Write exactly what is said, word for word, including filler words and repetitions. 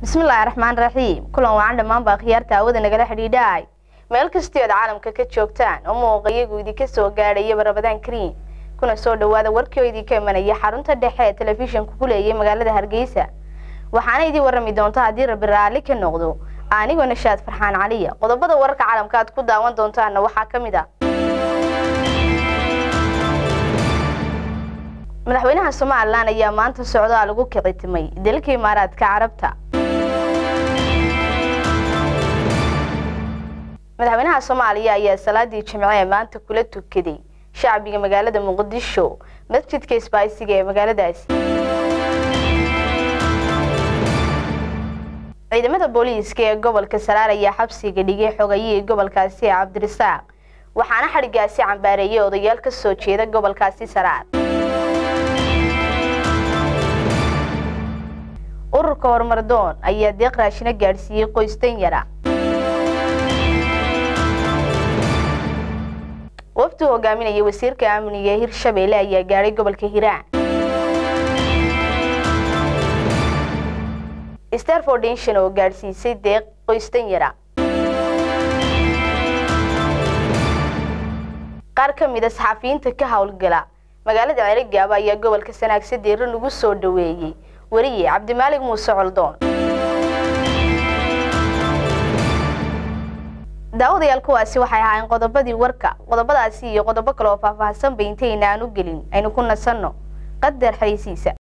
bismillaahi raxmaani raxiim kulan waan dhamaan baa khiyaarta awada nagala xidhiidhay meel kastoo caalamka ka joogtaan oo muuqayagu idinka soo gaadhay Ramadaan Kariim kuna soo dhawaada warkii idinka imanaya xarunta dhexe ee telefishinka ku leeyahay magaalada Hargeysa waxaana idin warami doontaa hadii Rabbi raali ka noqdo anigoo Nashaad Farxaan Caliya qodobada wararka caalamka aad ku daawan doontaan waxa kamid ah madaxweynaha Soomaaliland ayaa maanta socdaal lagu kicitimay dalka Imaaraadka Carabta madaxweynaha Soomaaliya ayaa salaadii Jimcaha maanta kula tukaday shacbiga magaalada Muqdisho masjidka Isbaaysiga ee magaaladaasi ciidamada booliiska ee gobolka Saraar ayaa xabsiga dhigay xogayihii gobolkaasi Cabdirasaaq waxaana xarigaasi cambaareeyay odayaal ka soo jeeda gobolkaasi Saraar ururka horumardoon ayaa deeq raashin gaarsiiyay qoystan yara wafdu hogaaminaya wasiirka amniga Hirshabeelle ayaa gaaray gobolka Hiiraan Star Foundation oo gaarsiisay deeq qoystan yara qaar ka mid ah saxafiyiinta ka hawlgala magaalada Cerigaba ayaa gobolka Sanaag si diiran ugu soo dhaweeyay wariye Cabdimaalig Muuse Coldoon daawadayaal kuwaasi waxay ahaayeen qodobadii warka qodobadaasi iyo qodobo kale oo faahfaahsan bay intayna aan u gelin aynu ku nasanno qadar xariisiisa